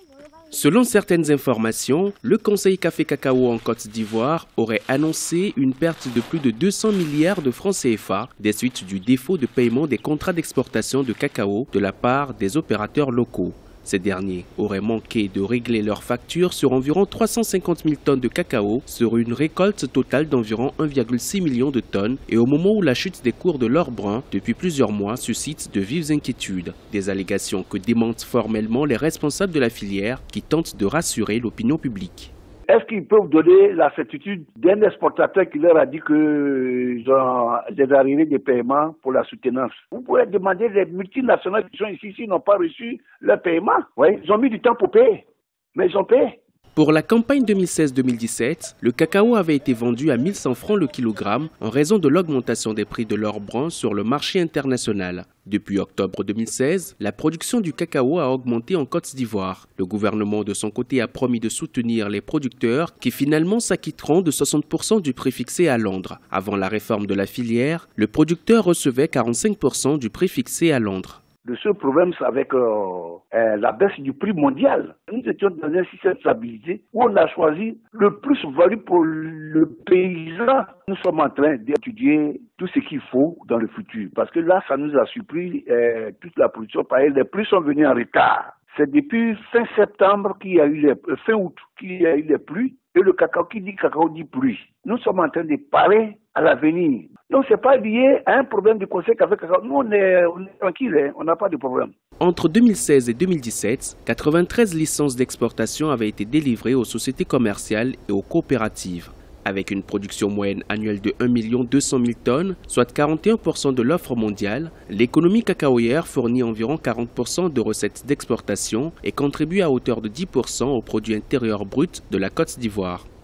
Selon certaines informations, le Conseil Café Cacao en Côte d'Ivoire aurait annoncé une perte de plus de 200 milliards de francs CFA des suites du défaut de paiement des contrats d'exportation de cacao de la part des opérateurs locaux. Ces derniers auraient manqué de régler leurs factures sur environ 350 000 tonnes de cacao sur une récolte totale d'environ 1,6 million de tonnes et au moment où la chute des cours de l'or brun depuis plusieurs mois suscite de vives inquiétudes. Des allégations que démentent formellement les responsables de la filière qui tentent de rassurer l'opinion publique. Est-ce qu'ils peuvent donner la certitude d'un exportateur qui leur a dit qu'ils ont des arrivées de paiement pour la soutenance? Vous pouvez demander les multinationales qui sont ici s'ils n'ont pas reçu leur paiement. Oui, ils ont mis du temps pour payer, mais ils ont payé. Pour la campagne 2016-2017, le cacao avait été vendu à 1100 francs le kilogramme en raison de l'augmentation des prix de l'or brun sur le marché international. Depuis octobre 2016, la production du cacao a augmenté en Côte d'Ivoire. Le gouvernement de son côté a promis de soutenir les producteurs qui finalement s'acquitteront de 60% du prix fixé à Londres. Avant la réforme de la filière, le producteur recevait 45% du prix fixé à Londres. Le seul problème, c'est avec la baisse du prix mondial. Nous étions dans un système de stabilité où on a choisi le plus value pour le paysan. Nous sommes en train d'étudier tout ce qu'il faut dans le futur. Parce que là, ça nous a surpris toute la production. Par exemple, les prix sont venus en retard. C'est depuis fin septembre fin août qu'il y a eu les pluies. Et le cacao, qui dit cacao dit pluie. Nous sommes en train de parer à l'avenir. Donc, ce n'est pas lié à un problème du Conseil Café Cacao. Nous, on est tranquille, hein, on n'a pas de problème. Entre 2016 et 2017, 93 licences d'exportation avaient été délivrées aux sociétés commerciales et aux coopératives. Avec une production moyenne annuelle de 1 200 000 tonnes, soit 41% de l'offre mondiale, l'économie cacaoyère fournit environ 40% de recettes d'exportation et contribue à hauteur de 10% au produit intérieur brut de la Côte d'Ivoire.